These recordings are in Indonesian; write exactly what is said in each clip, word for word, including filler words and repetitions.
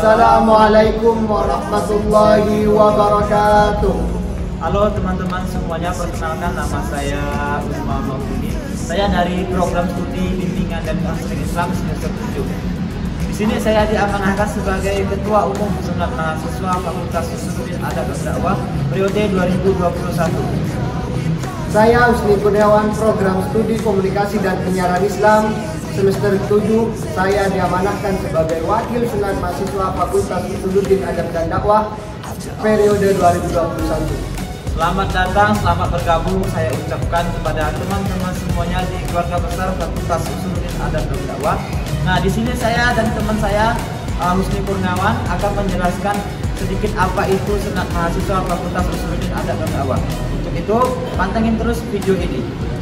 Assalamualaikum warahmatullahi wabarakatuh. Halo teman-teman semuanya, perkenalkan nama saya Usman Maulidi. Saya dari program studi bimbingan dan konseling Islam semester tujuh. Di sini saya diamanahkan sebagai Ketua Umum Senat Mahasiswa Fakultas Usuluddin Adab dan Dakwah periode dua ribu dua puluh satu. Saya Husni Kurniawan, program studi komunikasi dan penyiaran Islam semester tujuh. Saya diamanahkan sebagai Wakil Senat Mahasiswa Fakultas Usuluddin Adab dan Dakwah periode dua ribu dua puluh satu. Selamat datang, selamat bergabung saya ucapkan kepada teman-teman semuanya di keluarga besar Fakultas Usuluddin Adab dan Dakwah. Nah, di sini saya dan teman saya uh, Husni Kurniawan akan menjelaskan sedikit apa itu Senat Mahasiswa Fakultas Usuluddin Adab dan Dakwah. Untuk itu, pantengin terus video ini.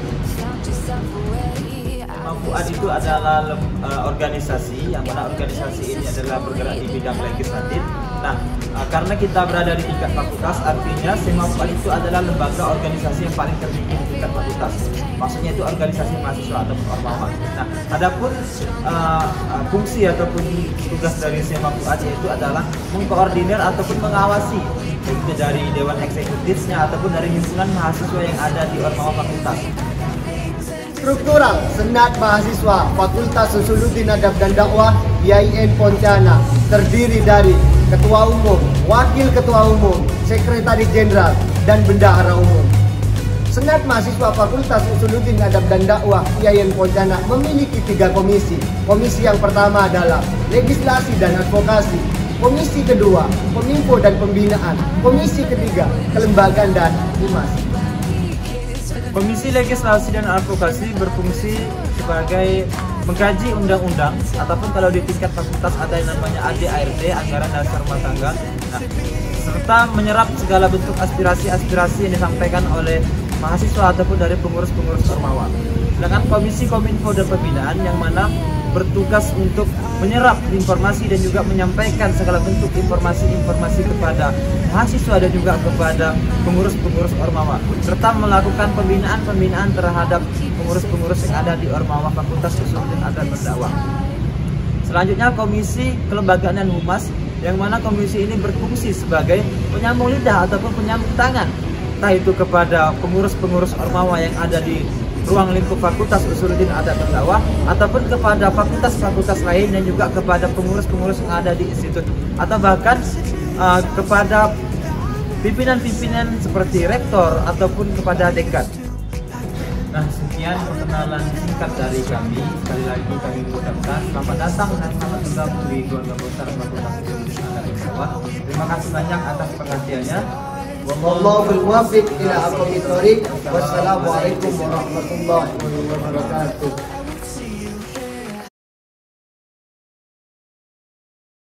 Fuad itu adalah uh, organisasi yang mana organisasi ini adalah bergerak di bidang legislatif. Nah, uh, karena kita berada di tingkat fakultas, artinya SEMA Fuad itu adalah lembaga organisasi yang paling tertinggi di tingkat fakultas. Maksudnya itu organisasi mahasiswa atau ormawa. Nah, adapun uh, uh, fungsi ataupun tugas dari SEMA Fuad yaitu adalah mengkoordinir ataupun mengawasi baik dari dewan eksekutifnya ataupun dari himpunan mahasiswa yang ada di ormawa fakultas. Struktural Senat Mahasiswa Fakultas Usuluddin Adab dan Dakwah Y I N Pontianak terdiri dari Ketua Umum, Wakil Ketua Umum, Sekretaris Jenderal, dan Bendahara Umum. Senat Mahasiswa Fakultas Usuluddin Adab dan Dakwah Y I N Pontianak memiliki tiga komisi. Komisi yang pertama adalah Legislasi dan Advokasi. Komisi kedua, Kominfo dan Pembinaan. Komisi ketiga, Kelembagaan dan Humas. Komisi Legislasi dan Advokasi berfungsi sebagai mengkaji undang-undang ataupun kalau di tingkat fakultas ada yang namanya A D A R D, Anggaran Dasar Rumah Tangga. Nah, serta menyerap segala bentuk aspirasi-aspirasi yang disampaikan oleh mahasiswa ataupun dari pengurus-pengurus ormawa. Sedangkan Komisi Kominfo dan Pembinaan yang mana bertugas untuk menyerap informasi dan juga menyampaikan segala bentuk informasi-informasi kepada mahasiswa dan juga kepada pengurus-pengurus ormawa, serta melakukan pembinaan-pembinaan terhadap pengurus-pengurus yang ada di ormawa Fakultas Usuluddin Adab dan Dakwah. Selanjutnya Komisi Kelembagaan dan Humas, yang mana komisi ini berfungsi sebagai penyambung lidah ataupun penyambung tangan, entah itu kepada pengurus-pengurus ormawa yang ada di ruang lingkup Fakultas Usuluddin Adab dan Dakwah ataupun kepada fakultas-fakultas lain dan juga kepada pengurus-pengurus yang ada di institut atau bahkan uh, kepada pimpinan-pimpinan seperti rektor ataupun kepada dekan. Nah, sekian perkenalan singkat dari kami. Sekali lagi kami mengucapkan selamat datang dan selamat bergabung di keluarga besar Fakultas Usuluddin Adab dan Dakwah. Terima kasih banyak atas perhatiannya. Wallahul muwaffiq ila aqwamit thoriq. Wassalamualaikum warahmatullahi wabarakatuh.